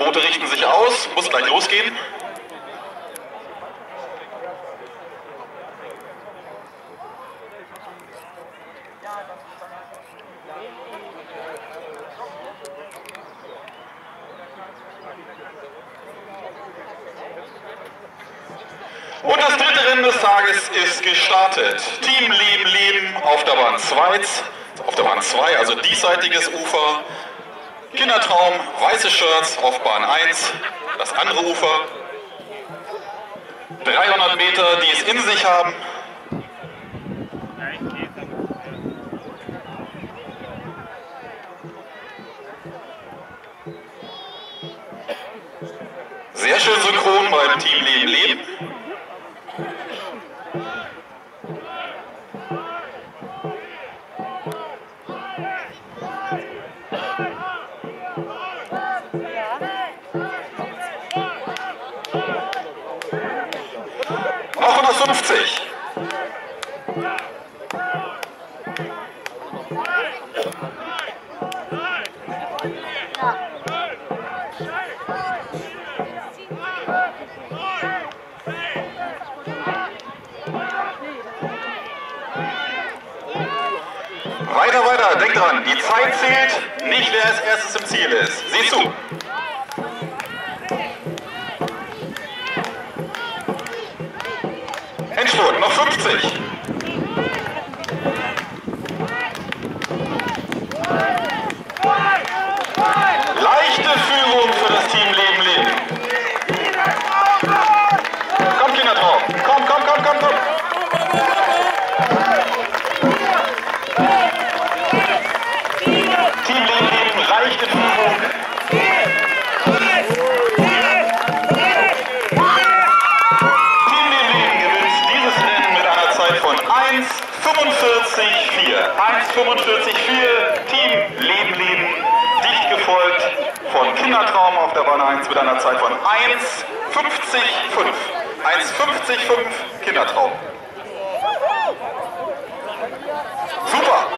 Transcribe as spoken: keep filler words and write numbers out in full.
Boote richten sich aus, muss gleich losgehen. Und das dritte Rennen des Tages ist gestartet. Team Leben Leben auf der Bahn zwei, auf der Bahn zwei, also diesseitiges Ufer. Kindertraum, weiße Shirts auf Bahn eins, das andere Ufer. dreihundert Meter, die es in sich haben. Sehr schön synchron beim Team Leben Leben. Noch hundertfünfzig. Weiter, weiter, denkt dran, die Zeit zählt, nicht wer als erstes im Ziel ist. Sieh zu. Endspurt, noch fünfzig. Leichte Führung für das Team Leben Leben. Komm, Kindertraum. Komm, komm, komm, komm, komm. Team Leben Leben, leichte Führung. eins fünfundvierzig vier. eins fünfundvierzig vier, Team Leben Leben, dicht gefolgt von Kindertraum auf der Bahn eins mit einer Zeit von eins fünfzig fünf. eins fünfzig fünf Kindertraum. Super!